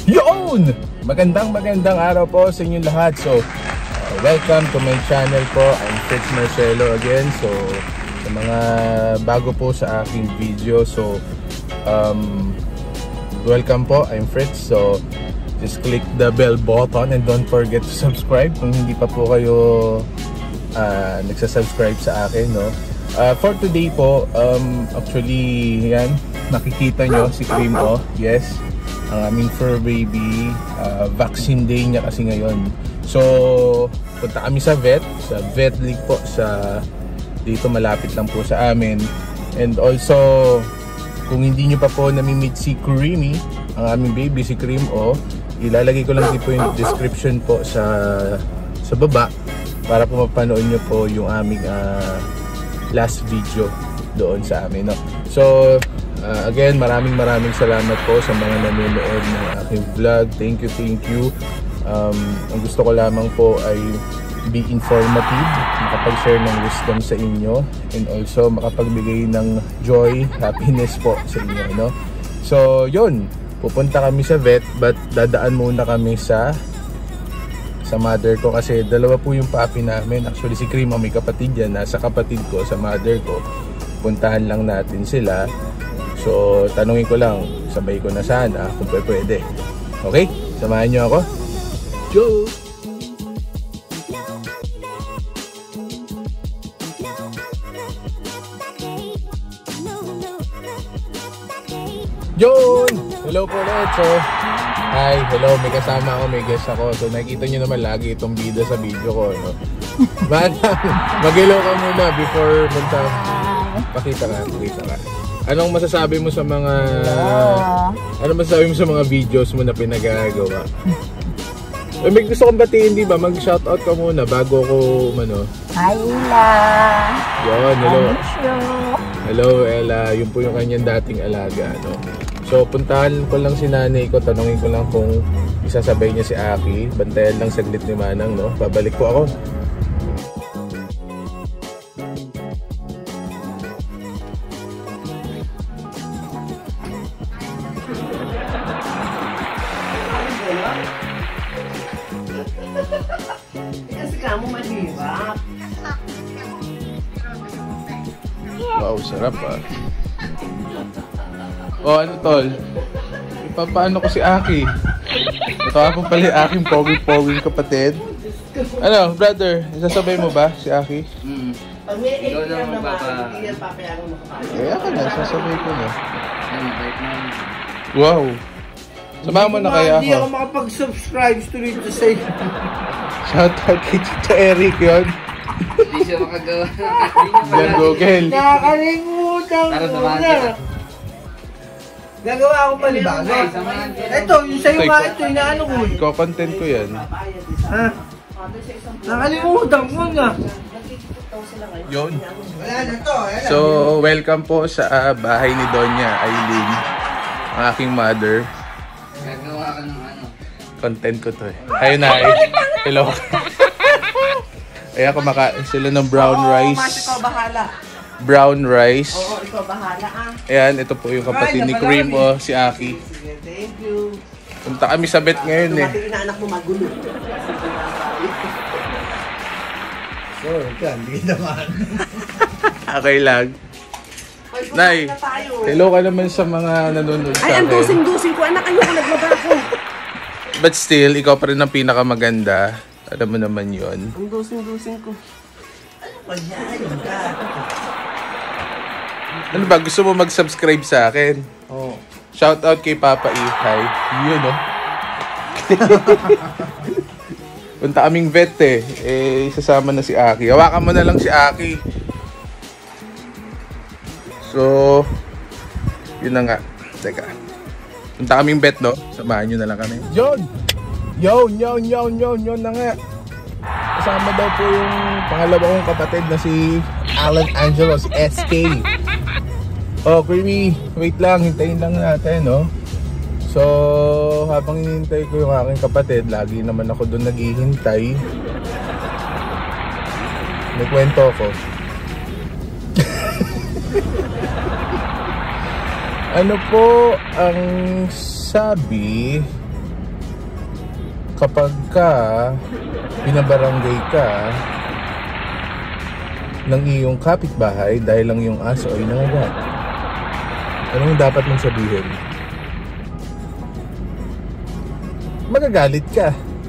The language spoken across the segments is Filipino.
Yun! Magandang araw po sa inyong lahat. So, welcome to my channel po. I'm Fritz Marcelo again. So, sa mga bago po sa aking video. So, welcome po. I'm Fritz. So, just click the bell button and don't forget to subscribe kung hindi pa po kayo nagsasubscribe sa akin, no? For today po, actually, yan, nakikita nyo si Cream O. Yes, ang aming fur baby. Vaccine day niya kasi ngayon. So, punta kami sa vet league po sa dito malapit lang po sa amin. And also, kung hindi nyo pa po nami-meet si Creamy, ang aming baby, si Cream O, ilalagay ko lang dito yung description po sa baba para po mapanood nyo po yung aming last video doon sa amin, no? So, again, maraming salamat po sa mga nanonood ng aking vlog. Thank you. Ang gusto ko lamang po ay be informative, makapag-share ng wisdom sa inyo, and also makapagbigay ng joy, happiness po sa inyo, no? So, yun, pupunta kami sa vet, but dadaan muna kami sa mother ko kasi dalawa po yung papi namin. Actually, si Cream, may kapatid yan, nasa kapatid ko, sa mother ko. Puntahan lang natin sila. So, tanungin ko lang, sabay ko na sana kung pwede. Okay? Samahan nyo ako. Go! Yun! Hello po ulit. So, hi, hello, may kasama ako, may guest ako. So, nakikita nyo naman lagi itong bida sa video ko, no? Mag-hello ka muna before punta. Pakita ka. Anong masasabi mo sa mga videos mo na pinagagawa? May gusto kong batiin, di ba? Mag-shoutout ka muna bago ko Hi, Ella! Yun, hello. Hello, Ella. Yun po yung kanyang dating alaga, no? So, puntahan ko lang si nanay ko. Tanungin ko lang kung isasabay niya si Aki. Bantayan lang saglit ni Manang, no? Babalik po ako. Kasi ka mo mahirap. Wow, sarap ah. Oh, ano tol? Paano ko si Aki? Ito ako pala yung aking pogi-poging kapatid. Ano, brother? Isasabay mo ba si Aki? Pag may ATM na hindi yan papayagan mo kapatid. Kaya ka na, sasabay ko na. Wow. Samahan mo na kaya ako. Hindi ako makapag-subscribe to say. Shoutout kay Tito Eric yun. Hindi siya makagawa. Yan, Google. Nakakalimutan ko na. Gagawa akong panibago. Ito, yung sa'yo nga ito, inaano ko. Ikaw, content ko yan. Ha? Nakalimutan ko na. Yun. So, welcome po sa bahay ni Doña Aileen, ang aking mother. Gagawa ka ng ano. Content ko to eh. Hi, Nay. Hello. Ayan, kumakain sila ng brown rice. Oo, mas ikaw bahala. Brown rice. Oo, ikaw bahala ah. Ayan, ito po yung kapatid ni Cream O, si Aki. Sige, thank you. Punta kami sa vet ngayon eh. Dumating na anak mo magulo. So, hindi naman. Okay lang. Nay, hello ka naman sa mga nanonood sa akin. Ay, ang dusing-dusing ko. Anak, ayoko naglaba ko. But still, ikaw pa rin ang pinakamaganda. Alam mo naman yun. Ang dusing-dusing ko. Ano ba yan? Ano ba? Gusto mo mag-subscribe sa akin? Oo. Shoutout kay Papa Ihay. Yun, no? Punta kaming vet eh. Sasama na si Aki. Hawakan mo na lang si Aki. So, yun na nga. Teka. Punta kaming vet, no? Samahan nyo na lang kami. Yun na nga. Kasama daw po yung pangalawa kong kapatid na si Alan Angelo, si SK. Oh, Creamy, wait lang, hintayin lang natin, no? So, habang hinihintay ko yung aking kapatid, lagi naman ako doon naghihintay. May kwento ko. Ano po ang sabi kapag ka pinabarangay ka ng iyong kapitbahay dahil lang yung aso ay nangagat, anong dapat mong sabihin? Magagalit ka.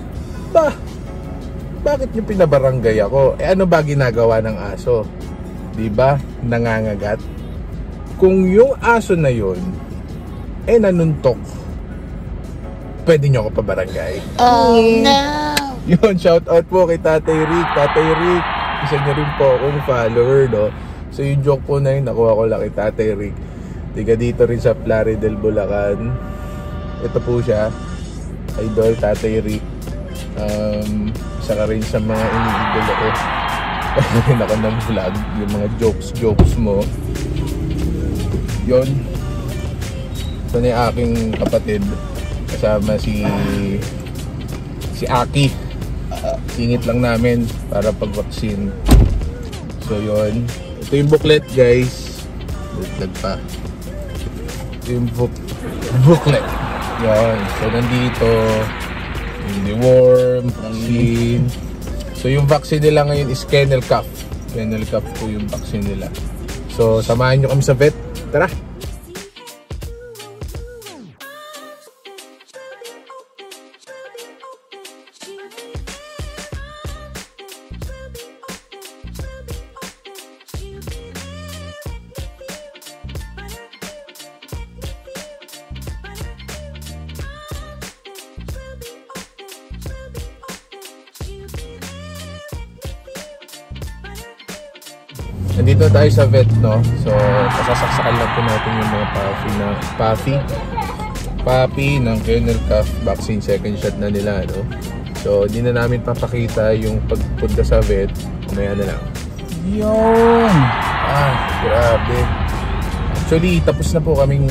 Bakit niyo pinabarangay ako? Ano ba ginagawa ng aso? Diba? Nangangagat. Kung yung aso na yun nanuntok, pwede nyo ako pabarangay. Oh no! Yun, shout out po kay Tatay Rick. Tatay Rick, isa niya rin po akong follower, no? So yung joke po na yun, nakuha ko lang kay Tatay Rick. Tiga dito rin sa Plaridel, Bulacan. Ito po siya, idol Tatay Rick. Isa ka rin sa mga iniidol ako. Rin ako ng vlog, yung mga jokes mo. Yun. Ito na yung aking kapatid. Kasama si Aki. Singit lang namin para pag-vaccine. So yun. Ito yung booklet, guys. Dagdag pa. Ito yung booklet. Yun. So nandito yung deworm, vaccine. So yung vaccine nila ngayon is kennel cough. Kennel cough po yung vaccine nila. So samahan nyo kami sa vet. Tara! Nandito tayo sa vet, no? So, pasasaksakan lang po natin yung mga puppy ng kennel cough vaccine, second shot na nila, no? So, hindi na namin papakita yung pagpunta sa vet. Kumaya na lang. Yun! Grabe. Actually, tapos na po kaming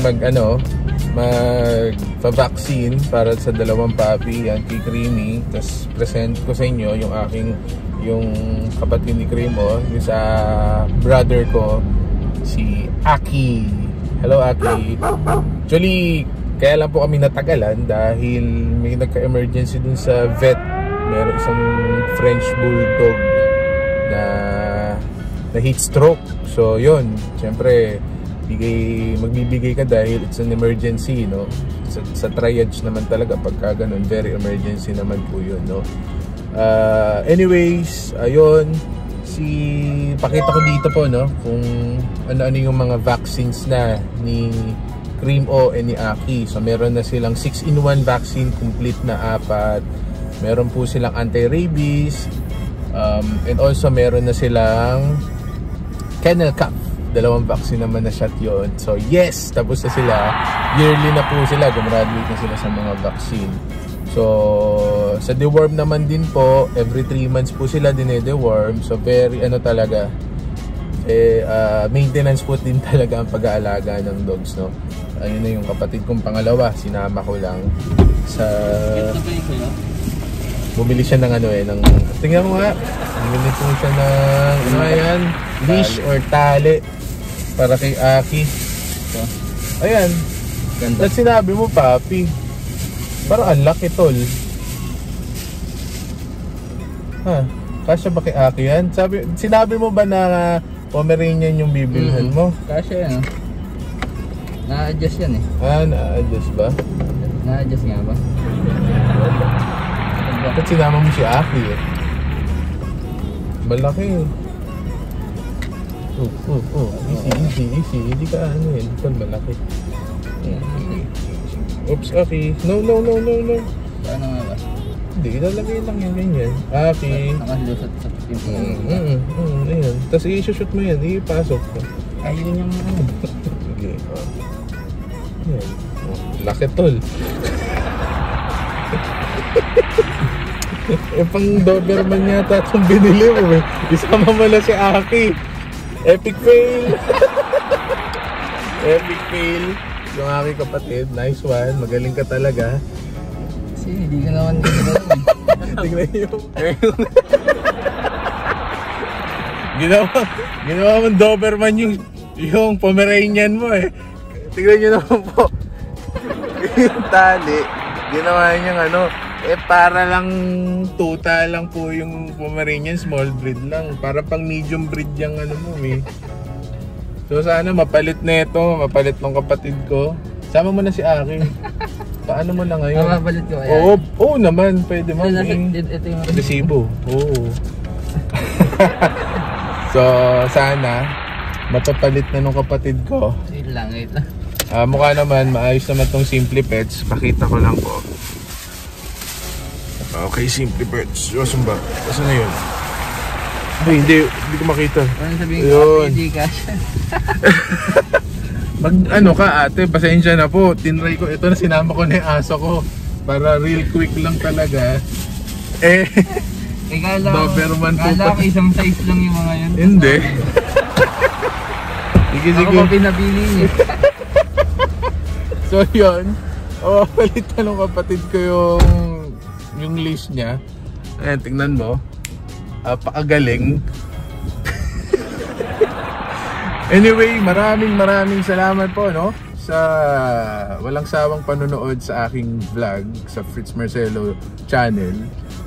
magpa-vaccine para sa dalawang puppy, yan kay Creamy. Tapos present ko sa inyo yung kapatid ni Cremo, yung sa brother ko, si Aki. Hello, Aki. Actually, kaya lang po kami natagalan dahil may nagka-emergency dun sa vet. Meron isang French Bulldog na heat stroke. So, yun. Siyempre, magbibigay ka dahil it's an emergency, no? Sa triage naman talaga pagka ganun, very emergency naman po yun, no? Anyways, ayun, pakita ko dito po, no, kung ano-ano yung mga vaccines na ni Cream O and ni Aki. So meron na silang 6-in-1 vaccine, complete na 4. Meron po silang anti-rabies, and also meron na silang kennel cough, 2 vaccine naman na shot yon. So yes, tapos na sila, yearly na po sila, gumraduate na sila sa mga vaccine. So, sa deworm naman din po, every 3 months po sila dine-deworm. So, very talaga, maintenance po din talaga ang pag-aalaga ng dogs, no? Ayun na yung kapatid kong pangalawa, sinama ko lang sa... Bumili siya ng tingnan mo nga, bumili po siya ng, leash or tali para kay Aki. Ayan, at sinabi mo, papi. Parang ang laki, tol. Kasya ba kay Aki yan? Sinabi mo ba na Pomeranian yung bibilhan mo? Kasya yan, na-adjust yan eh. Na-adjust ba? Na-adjust nga ba? Bakit sinama mo si Aki eh? Malaki eh. Easy. Hindi ka tol, malaki. Oops, Aki. No. Paano nga ba? Hindi, ilalagay lang yan, ganyan. Aki. Nakalusot sa pinto. Ayan. Tapos i-shoot mo yan, ipasok mo. Ayun yung Sige. Ayan. Laki, tol. Pang Doberman yata itong binili mo eh. Isama mo na si Aki. Epic fail. Epic fail. Yung aking kapatid, nice one, magaling ka talaga. Kasi hindi ka naman Tignan yung ginawa mong Doberman yung Pomeranian mo eh. Tignan nyo naman po. Yung tali, ginawa niyang Para lang tuta lang po yung Pomeranian, small breed lang. Para pang medium breed yung ano mo eh. So sana mapalit na ito, mapalit ng kapatid ko. Sama mo na si Aki. Paano mo na ngayon? Mapapalit ko kaya? Oo naman, pwede mo. Ito yung resibo. Oo. So sana mapapalit na ng kapatid ko. Wait lang. Mukha naman, maayos naman tong Simply Pets. Pakita ko lang po. Okay, Simply Pets. Yosun ba? Kasi na yun? Ay, hindi ko makita. Ano sabihin yun. ko? Hindi ka. Mag ano ka ate, pasensya na po. Tinry ko, ito na sinama ko na yung aso ko. Para real quick lang talaga. Doberman po kala ko isang size lang yung mga yun. Hindi. Sige. Ako pa pinabili niya. So yun, palit na ng kapatid ko yung leash niya. Ayan, tingnan mo. Pakagaling. Anyway, maraming salamat po, no? Sa walang sawang panonood sa aking vlog sa Fritz Marcelo channel.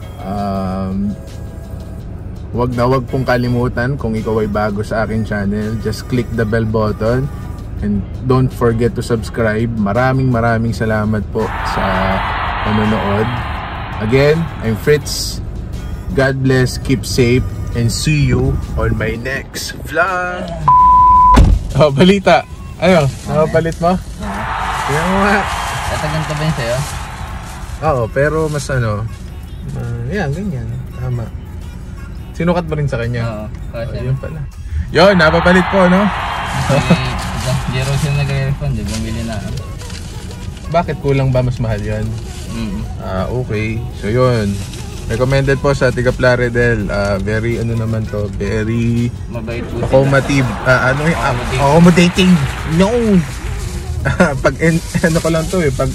Wag pong kalimutan kung ikaw ay bago sa aking channel, just click the bell button and don't forget to subscribe. Maraming salamat po sa panonood. Again, I'm Fritz. God bless, keep safe, and see you on my next vlog. Balita. Ano? Nakapalit mo? Tingnan mo nga. Tatagan ka ba yun sa'yo? Oo, pero mas ano, yan, ganyan. Tama. Sinukat mo rin sa kanya? Oo. Yun pala. Yun, napapalit po, no? Zero sila nag-refund, bumili na. Bakit kulang ba? Mas mahal yan? Okay. So yun. Recommended po sa Tiga Plaridel. Very ano naman to, very mabait po. accommodative. Accommodating. No. Pag ano ko lang to pag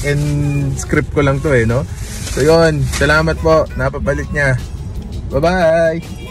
script ko lang to no. So yun, salamat po. Napapalit niya. Bye-bye.